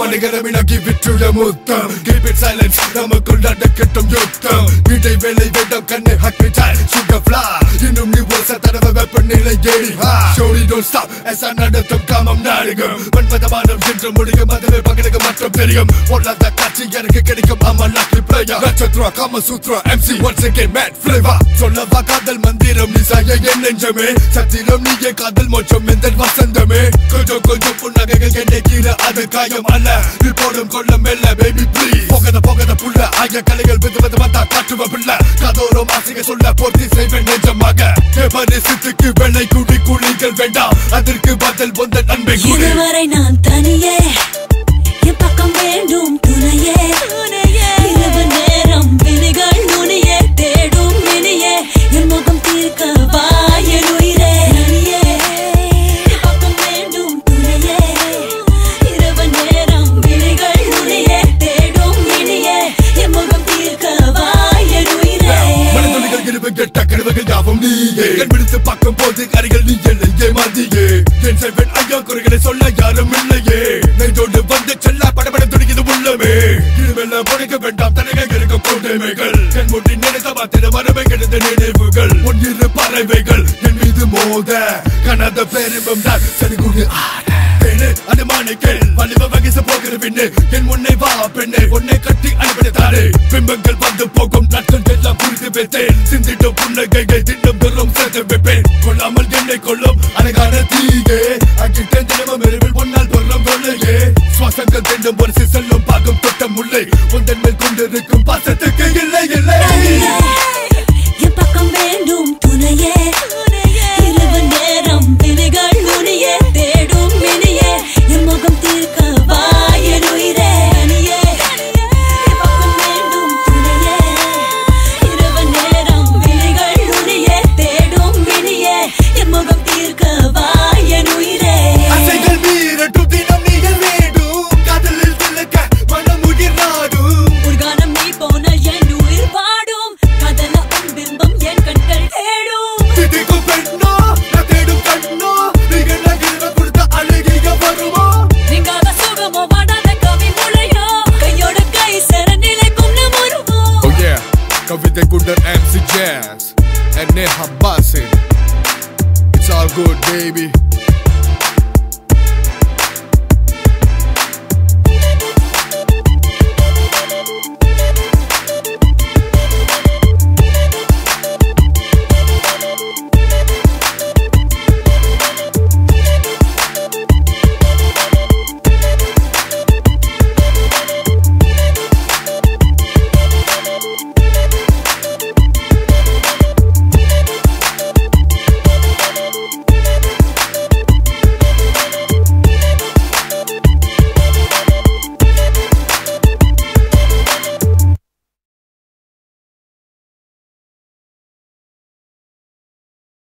money gonna give it to the mutam. Keep it silent, namakul nadakattum yuttam. Idai velai vedam kanne hakkitai sugar fly. Innum nee osa tharava weapon nilai yeri ha. Shorty don't stop as I nadathum kamam nadigam. Vanpadamanam endru mudiyum adave pagadukku matrum theriyum. Pollatha kaatchi enakku kedikkum I'm a lucky player. Natchatra Kama Sutra MC once again mad flavor. Sollava kadal mandiram nisaya en nenjame. Sathiram niye kadal mocham endal vasandame. Konjam konjam punnagaigal enne kira adu kayam alla. Nipodum kollam mella baby please. Pogada pulla aya kaligal viduvada vanda kaatuva pulla. Kadorum asiga solla porthi seiven nenjamaga. Kevane sithukku velai kudi kuligal vendam. Adirku badal bondan anbe kudi. Iduvarai naan thaniye en pakkam vendum thunaye. Iravu neram viligal nuniye thedum miniye. En mugam thirka va en uire naniye. En pakkam vendum thunaye. Iravu neram viligal nuniye thedum miniye. En mugam thirka va en uire. Manathuligal iruvanga takkaruvagal yavam neeye. Kan viduthu pakkum podhu arigal nee ellai ஏமாந்தியே. என் செல்வன் ஐயா குறைகளை சொல்ல யாரும் இல்லையே. நெஞ்சோடு வந்து செல்ல படபட துடிக்குது உள்ளமே. இனிமேல புனைக்க வேண்டாம் தனகை இருக்க கோட்டைமைகள். என் முடி நினைத்த மாத்திர மரபை கெடுத்த நினைவுகள். ஒன்றிரு பறவைகள் என் மீது மோத கனத பேரிம்பம் தான் சரிகுடு ஆட. பெண்ணு அனுமானிகள் வலிவ வகிச போகிற பின்னு. என் முன்னை வா பெண்ணு உன்னை கட்டி அனுப்பினதானே. பிம்பங்கள் வந்து போகும் நாட்கள் எல்லாம் புரிந்து வைத்தேன். சிந்திட்டும் புன்னகைகள் தின்னும் பெறும் சேர்த்து வைப்பேன். கொள்ளாமல் என்னை கொள்ளும் அழகான தீயே. அங்கிட்ட தினமும் இரவில் பொன்னால் பொருளும் கொள்ளையே. சுவாசங்கள் தென்னும் ஒரு செல்லும் பாகம் தொட்ட முல்லை. உந்தன் மேல் கொண்டிருக்கும் பாசத்துக்கு இல்லை இல்லை. என் பக்கம் வேண்டும் துணையே. இரவு நேரம் விழிகள் நுனியே தேடும் மினியே. என் முகம் தீர்க்க வா என் உயிரே அணியே. என் பக்கம் வேண்டும் துணையே. இரவு நேரம் விழிகள் நுனியே தேடும் மினியே. என் முகம் தீர்க்க வா என் உயிரே. அசைகள் மீறட்டும் தினம் நீங்கள் வேண்டும். காதலில் விளக்க மனம் உயிர் நாடும். ஒரு கானம் நீ போனால் என் உயிர் பாடும். காதல பிம்பம் என் கண்கள் தேடும். திதிக்கும் பெண்ணோ நான் தேடும் கண்ணோ. நீங்கள் நகிழ்வ கொடுத்த அழகிய வருமோ. நீங்காத சுகமோ வாடாத கவி முளையோ. கையோட கை சர நிலைக்கும் நம் உருவோ. Oh yeah, Kavitha Kundar MC Jazz and Neha Basin. It's all good baby.